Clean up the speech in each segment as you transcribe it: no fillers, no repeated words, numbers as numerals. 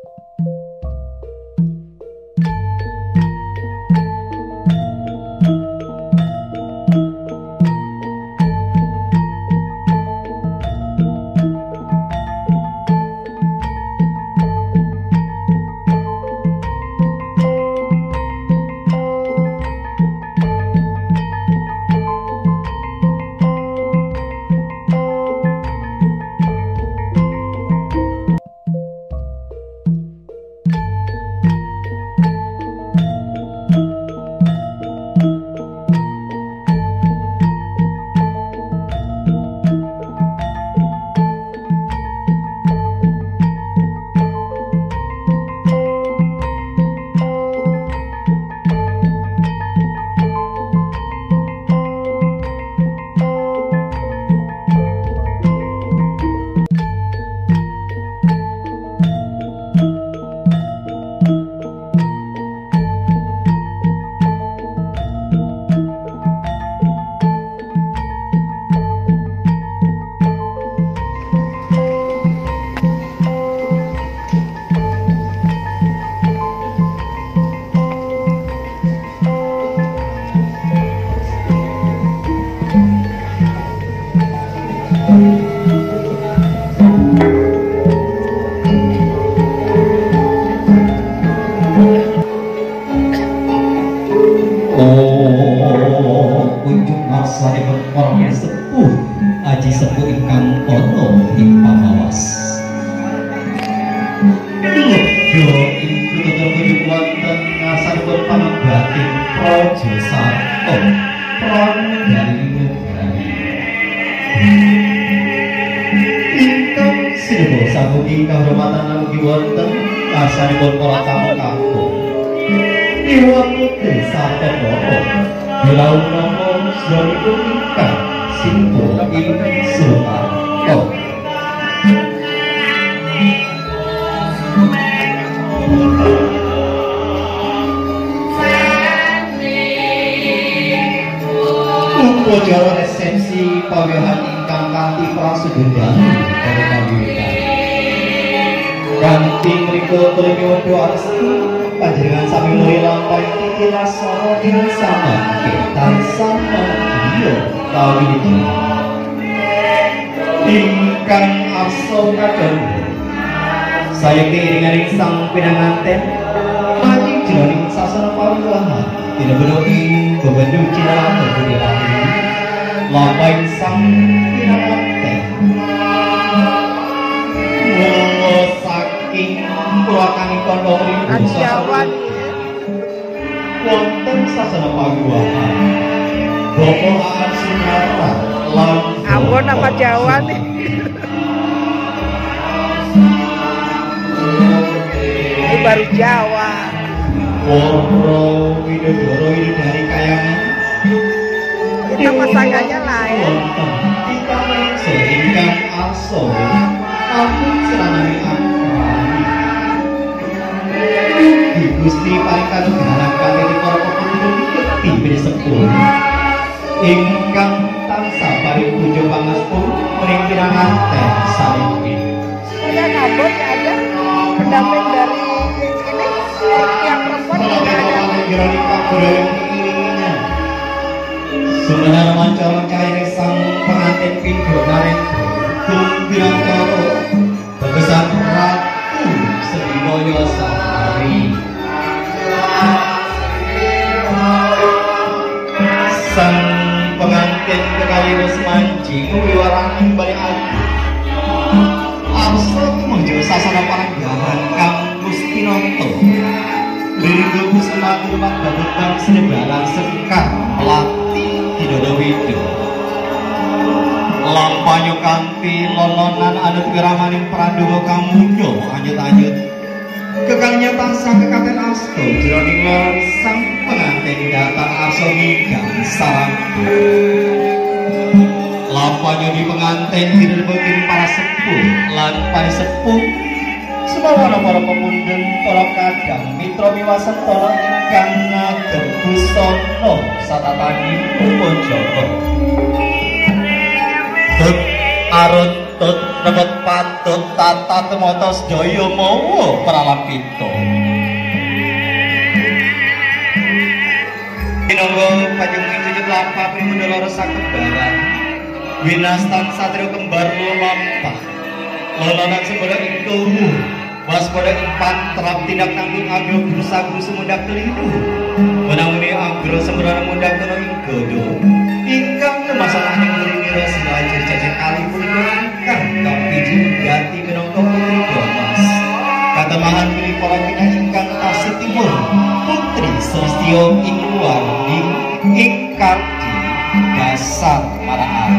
Ambon apa Jawa nih? Ini baru Jawa. Widodoro ini dari kayangan. Kita pasangannya lain. Sehingga aso, aku seranami angkran. Di Gusti paling kanugrahan kami di para pepundhut bekti beri sepur. Ingkang tansah paring pujo pangastun mring piranganten saiki. Saya ngabot ya ada pendamping dari ini yang perempuan juga ada. Sebenarnya mancawan cahaya sang pengantin pindho naren kumpiran coro tegesan ratu sedinoyo sari. Sang pengantin kekali wis manji wiwaraning bali ati. Arsa tumuju sasana paranggahan kang Gusti Nata. Linggo Kusuma Kumat Babutang Senebalan Sekar Melati Tidodowida. Lampanyo kanthi lolonan anut wiramaning Prandawa Kamudha anyut-anyut. Kekalnya tansah kekaten asta jroning sang pengantin datang arsa nginggang sarang. Lampanyo di pengantin direbutkeun para sepuh lan panisepuh sumawara para pemundhen para kadang mitra miwasantara ingkang ngagem busana satataning Punjaka. Arut nuntut rebut patut tata temotos joyo mowo pralapito inonggo pajunging sujud lampah primundala resak kembaran winastan satrio kembar lampah lolonan sembara ing tuhu waspada ing pantrap tindak nanggung agro berusaha semundak keliru menanguni agro sembara mundak kono ing godo ingkang kemasalah yang ngiringi selajur jajar kali punika ingkang kapiji ganti minangka putri Domas katemahan pilih para kinah ingkang tasih timur putri Sulistyo ing warni ingkang di dasar maraan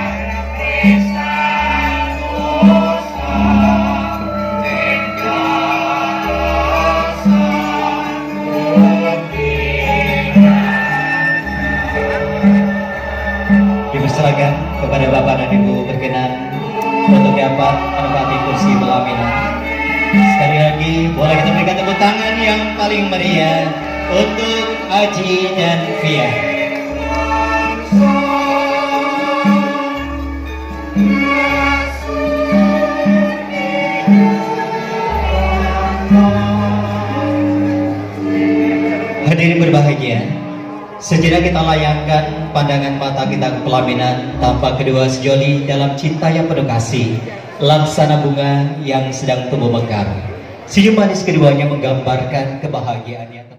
dipersilakan kepada Bapak dan Ibu berkenan untuk dapat menempati kursi pelaminan. Sekali lagi boleh kita berikan tepuk tangan yang paling meriah untuk Aji dan Via. Hadirin berbahagia, sejenak kita layangkan pandangan mata kita ke pelaminan tampak kedua sejoli dalam cinta yang penuh kasih, laksana bunga yang sedang tumbuh mekar. Senyum manis keduanya menggambarkan kebahagiaannya.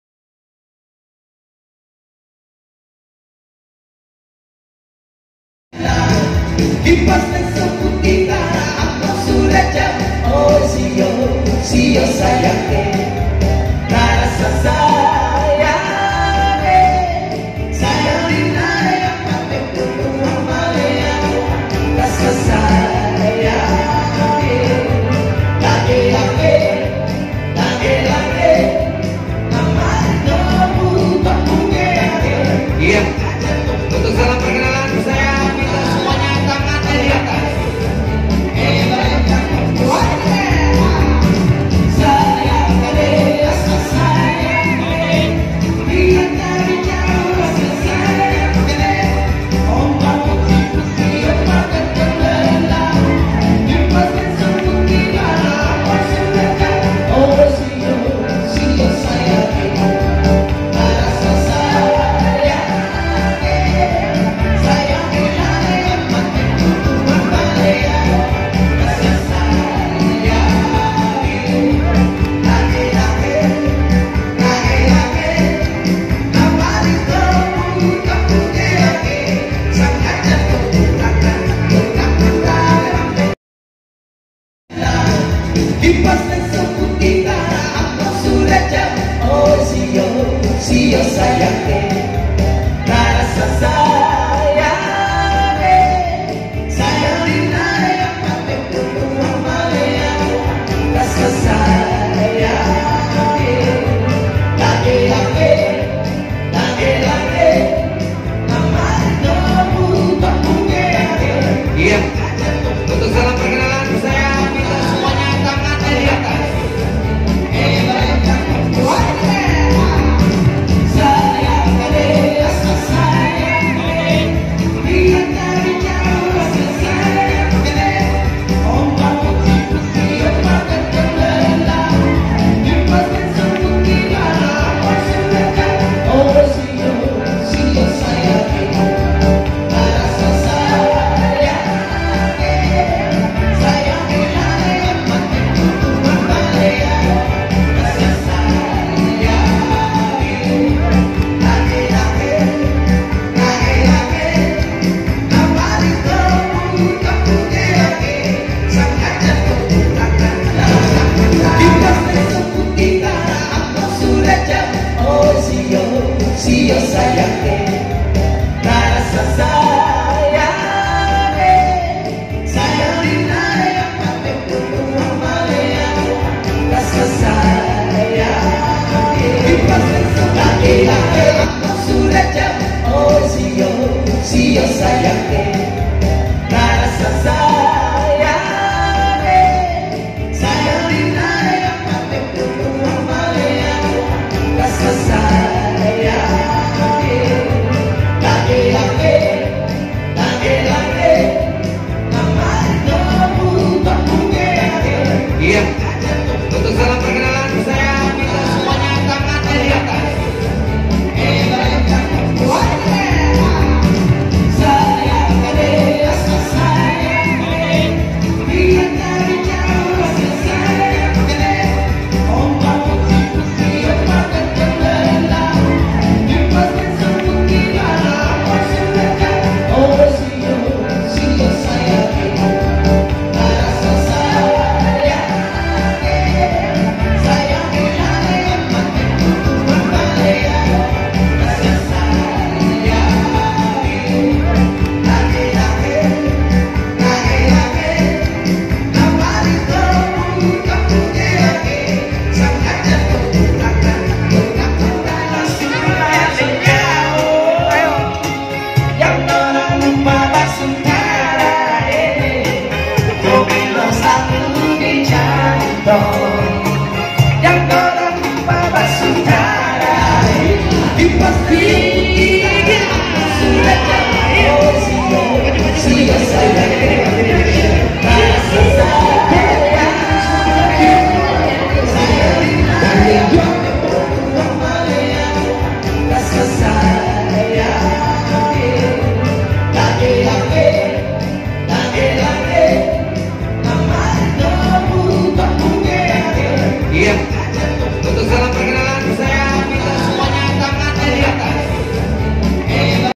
Kipas dan seput kita aku sudah jam. Oh sio sayangnya rasa sayang dinayang pakai tubuh malaya rasa sayang lagi amat kamu tak punya. Iya, untuk salam perkenalan saya minta semuanya tangan dari atas. Kipas dan seput kita aku sudah jam. Oh sio sayangnya